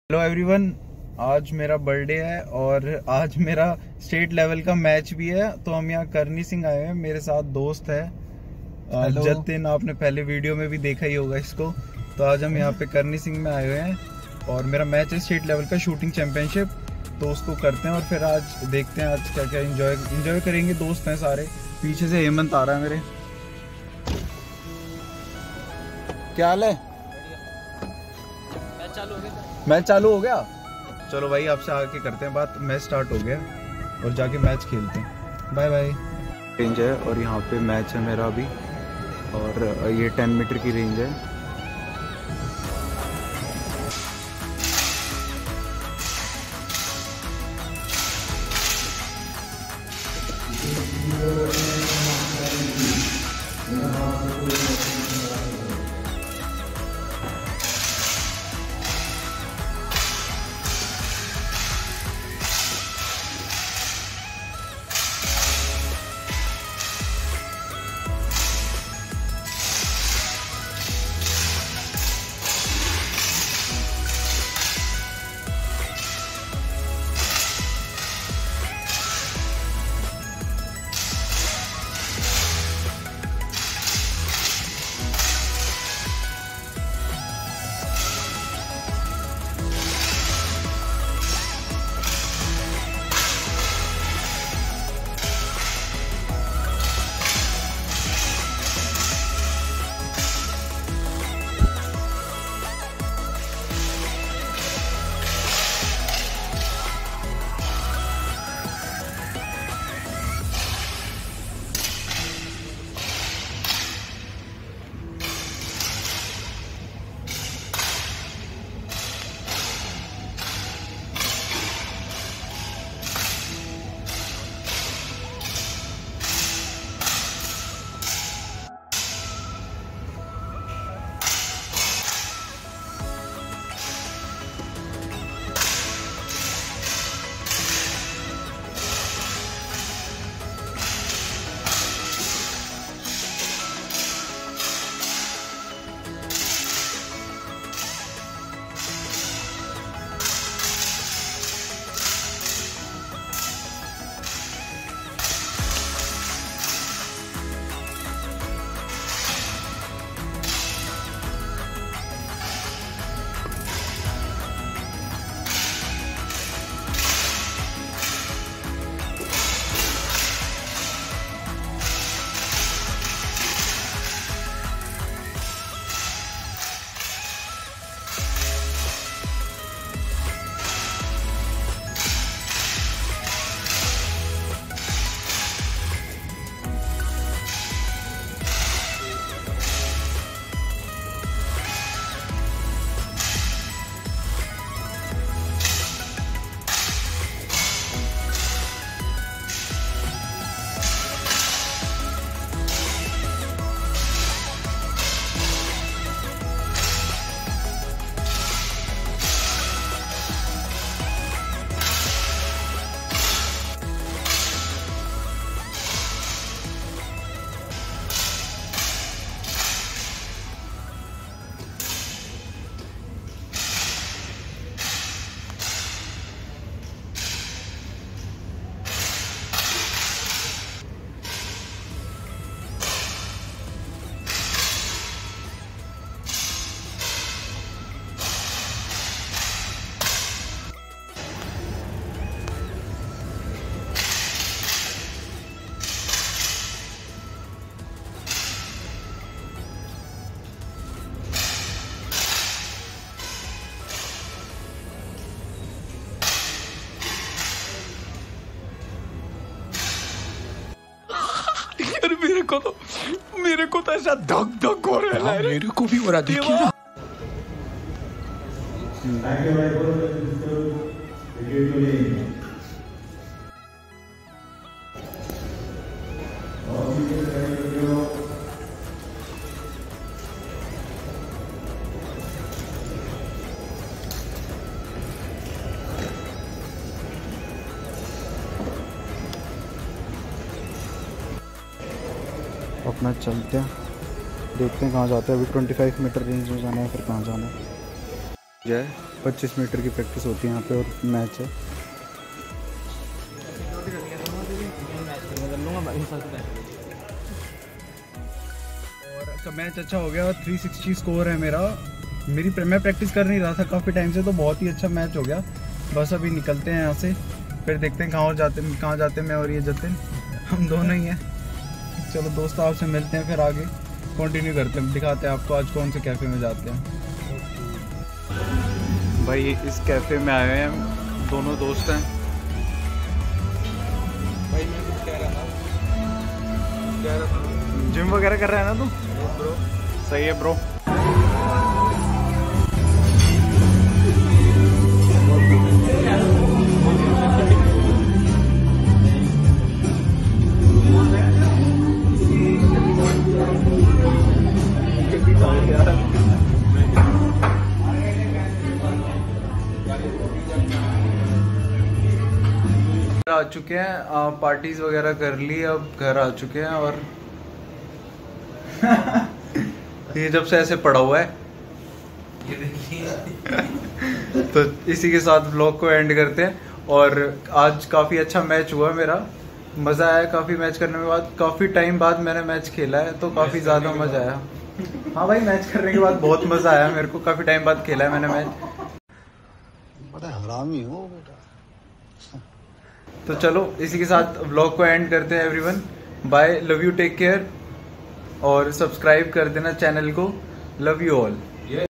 Hello everyone, आज मेरा birthday है और आज मेरा स्टेट लेवल का मैच भी है। तो हम यहाँ करनी सिंह आए हैं, मेरे साथ दोस्त है जतिन। आपने पहले वीडियो में भी देखा ही होगा इसको। तो आज हम यहाँ पे करनी सिंह में आए हुए हैं और मेरा मैच है स्टेट लेवल का शूटिंग चैंपियनशिप। तो उसको करते हैं और फिर आज देखते हैं आज क्या क्या इंजॉय करेंगे। दोस्त हैं सारे। पीछे से हेमंत आ रहा है मेरे। क्या हाल है? मैच चालू हो गया। चलो भाई, आपसे आके करते हैं बात। मैच स्टार्ट हो गया और जाके मैच खेलते हैं। Bye bye. रेंज है और यहाँ पे मैच है मेरा अभी, और ये 10 मीटर की रेंज है। मेरे को तो ऐसा धक धक हो रहा है। मेरे को भी हो रहा, देखिए ना। अपना चलते हैं, देखते हैं कहाँ जाते हैं। अभी 25 मीटर रेंज में जाना है, फिर कहाँ जाना है। जो है 25 मीटर की प्रैक्टिस होती है यहाँ पे और मैच है। और मैच अच्छा हो गया और 360 स्कोर है मेरा। मैं प्रैक्टिस कर नहीं रहा था काफ़ी टाइम से, तो बहुत ही अच्छा मैच हो गया। बस अभी निकलते हैं यहाँ से, फिर देखते हैं कहाँ जाते हैं मैं और ये जतिन, हम दोनों ही हैं। चलो दोस्तों, आपसे मिलते हैं, फिर आगे कंटिन्यू करते हैं, दिखाते हैं आपको आज कौन से कैफ़े में जाते हैं। भाई इस कैफ़े में आए हैं हम, दोनों दोस्त हैं। भाई मैं कुछ कह रहा था जिम वगैरह कर रहा है ना तू? ब्रो सही है ब्रो। आ चुके हैं, पार्टीज वगैरह कर ली, अब घर आ चुके हैं। और ये जब से ऐसे पड़ा हुआ है, ये देखिए। तो इसी के साथ व्लॉग को एंड करते हैं। और आज काफ़ी अच्छा मैच हुआ मेरा, मज़ा आया काफ़ी मैच करने के बाद। काफ़ी टाइम बाद मैंने मैच खेला है, तो काफ़ी ज़्यादा मज़ा आया। हाँ भाई, मैच करने के बाद बहुत मज़ा आया मेरे को, काफ़ी टाइम बाद खेला है मैंने मैच। बड़ा हरामी हो बेटा। तो चलो इसी के साथ व्लॉग को एंड करते हैं everyone. Bye, love you, take care, और सब्सक्राइब कर देना चैनल को। Love you all.